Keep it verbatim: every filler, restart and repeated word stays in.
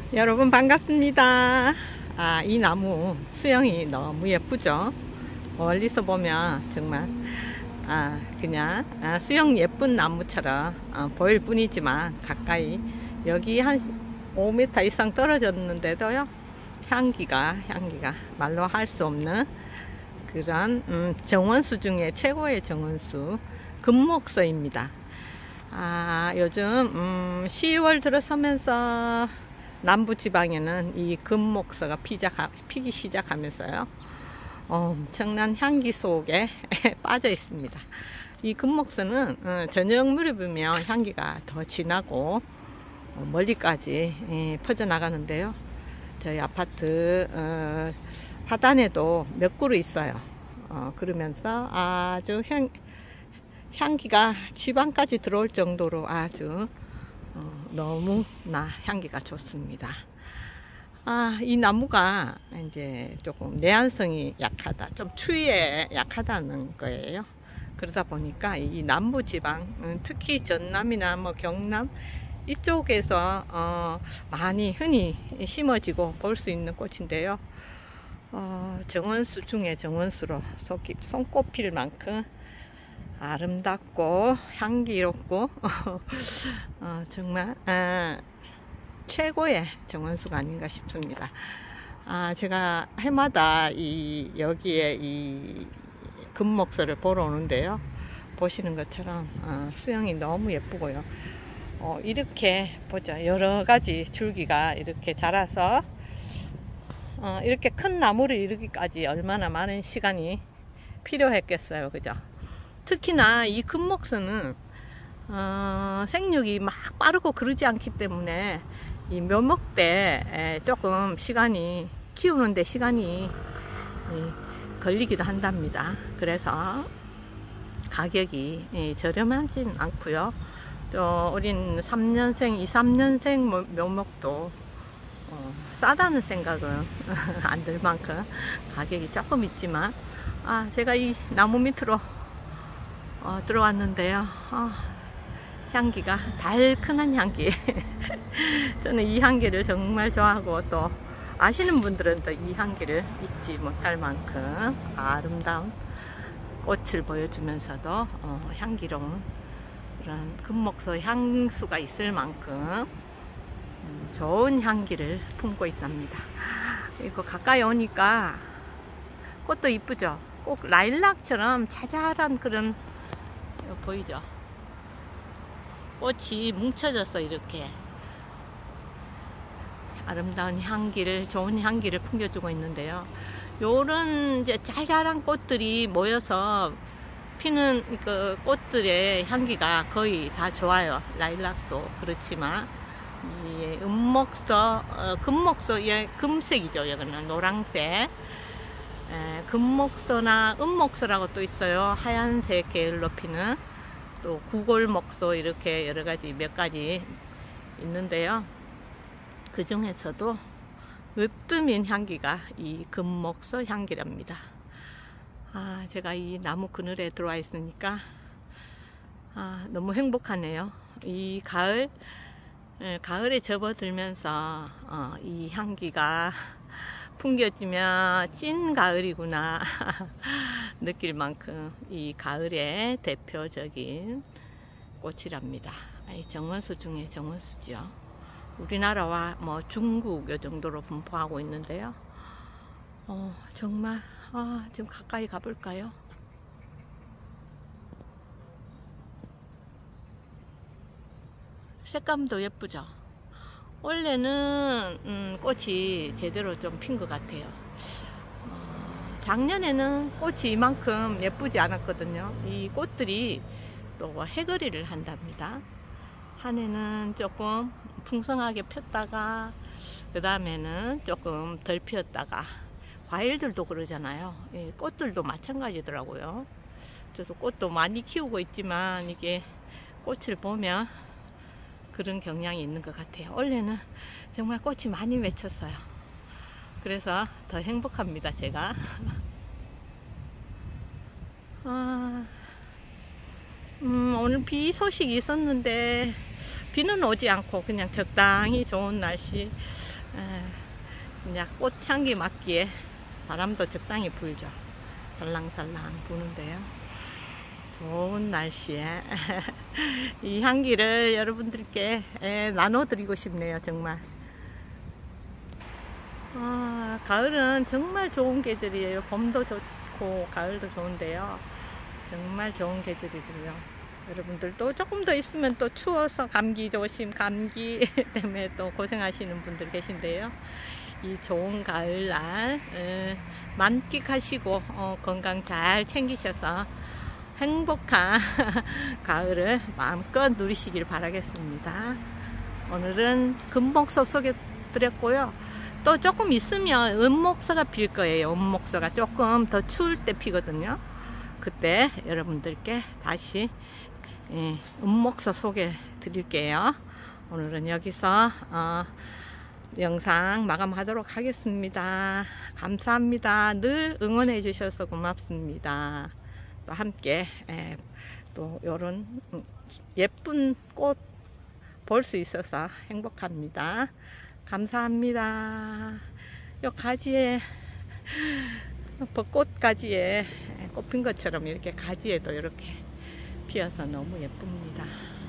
여러분 반갑습니다. 아, 이 나무 수영이 너무 예쁘죠? 멀리서 보면 정말 아, 그냥 아, 수영 예쁜 나무처럼 아, 보일 뿐이지만 가까이 여기 한 오 미터 이상 떨어졌는데도요, 향기가 향기가 말로 할 수 없는 그런 음, 정원수 중에 최고의 정원수 금목서입니다. 아, 요즘 음, 시월 들어서면서 남부지방에는 이 금목서가 피자, 피기 시작하면서요, 엄청난 향기 속에 빠져 있습니다. 이 금목서는 어, 저녁 무렵이면 향기가 더 진하고 어, 멀리까지 예, 퍼져나가는데요. 저희 아파트 어, 하단에도 몇 그루 있어요. 어, 그러면서 아주 향, 향기가 지방까지 들어올 정도로 아주 어, 너무나 향기가 좋습니다. 아, 이 나무가 이제 조금 내한성이 약하다, 좀 추위에 약하다는 거예요. 그러다 보니까 이 남부지방, 특히 전남이나 뭐 경남 이쪽에서 어, 많이 흔히 심어지고 볼 수 있는 꽃인데요. 어, 정원수 중에 정원수로 속이 손꼽힐 만큼 아름답고 향기롭고 어, 정말 아, 최고의 정원수가 아닌가 싶습니다. 아, 제가 해마다 이 여기에 이 금목서를 보러 오는데요, 보시는 것처럼 어, 수영이 너무 예쁘고요. 어, 이렇게 보자, 여러 가지 줄기가 이렇게 자라서 어, 이렇게 큰 나무를 이루기까지 얼마나 많은 시간이 필요했겠어요, 그죠? 특히나 이 금목서는 어, 생육이 막 빠르고 그러지 않기 때문에 이 묘목 때 조금 시간이, 키우는데 시간이 걸리기도 한답니다. 그래서 가격이 저렴하진 않고요. 또 우린 삼 년생, 이, 삼 년생 묘목도 어, 싸다는 생각은 안 들 만큼 가격이 조금 있지만, 아, 제가 이 나무 밑으로 어, 들어왔는데요. 어, 향기가 달큰한 향기. 저는 이 향기를 정말 좋아하고, 또 아시는 분들은 또 이 향기를 잊지 못할 만큼 아름다운 꽃을 보여주면서도 어, 향기로운 그런 금목서 향수가 있을 만큼 음, 좋은 향기를 품고 있답니다. 이거 가까이 오니까 꽃도 이쁘죠? 꼭 라일락처럼 자잘한 그런, 보이죠? 꽃이 뭉쳐져서 이렇게 아름다운 향기를, 좋은 향기를 풍겨주고 있는데요. 요런 이제 자잘한 꽃들이 모여서 피는 그 꽃들의 향기가 거의 다 좋아요. 라일락도 그렇지만 이 은목서, 어, 금목서, 예, 금색이죠. 여기는 노란색. 에, 금목서나 은목서라고 또 있어요. 하얀색 계열로 피는, 또 구골목서, 이렇게 여러 가지 몇 가지 있는데요. 그 중에서도 으뜸인 향기가 이 금목서 향기랍니다. 아, 제가 이 나무 그늘에 들어와 있으니까 아, 너무 행복하네요. 이 가을, 에, 가을에 접어들면서 어, 이 향기가 풍겨지면 찐 가을이구나 느낄 만큼 이 가을의 대표적인 꽃이랍니다. 이 정원수 중에 정원수죠. 우리나라와 뭐 중국 요 정도로 분포하고 있는데요. 어, 정말 아, 좀 가까이 가볼까요? 색감도 예쁘죠? 원래는 음, 꽃이 제대로 좀 핀 것 같아요. 어, 작년에는 꽃이 이만큼 예쁘지 않았거든요. 이 꽃들이 또 해거리를 한답니다. 한 해는 조금 풍성하게 폈다가 그 다음에는 조금 덜 피었다가, 과일들도 그러잖아요. 예, 꽃들도 마찬가지더라고요. 저도 꽃도 많이 키우고 있지만 이게 꽃을 보면 그런 경향이 있는 것 같아요. 원래는 정말 꽃이 많이 맺혔어요. 그래서 더 행복합니다, 제가. 아, 음, 오늘 비 소식이 있었는데 비는 오지 않고 그냥 적당히 좋은 날씨, 에, 그냥 꽃향기 맡기에 바람도 적당히 불죠. 살랑살랑 부는데요. 좋은 날씨에 이 향기를 여러분들께 에, 나눠드리고 싶네요. 정말. 아, 가을은 정말 좋은 계절이에요. 봄도 좋고 가을도 좋은데요. 정말 좋은 계절이고요. 여러분들도 조금 더 있으면 또 추워서 감기 조심, 감기 때문에 또 고생하시는 분들 계신데요. 이 좋은 가을날 에, 만끽하시고 어, 건강 잘 챙기셔서 행복한 가을을 마음껏 누리시길 바라겠습니다. 오늘은 금목서 소개드렸고요. 또 조금 있으면 은목서가 필 거예요. 은목서가 조금 더 추울 때 피거든요. 그때 여러분들께 다시 예, 은목서 소개 드릴게요. 오늘은 여기서 어, 영상 마감하도록 하겠습니다. 감사합니다. 늘 응원해 주셔서 고맙습니다. 또 함께 예, 또 요런 예쁜 꽃 볼 수 있어서 행복합니다. 감사합니다. 요 가지에 벚꽃 가지에 꽃핀 것처럼 이렇게 가지에도 이렇게 피어서 너무 예쁩니다.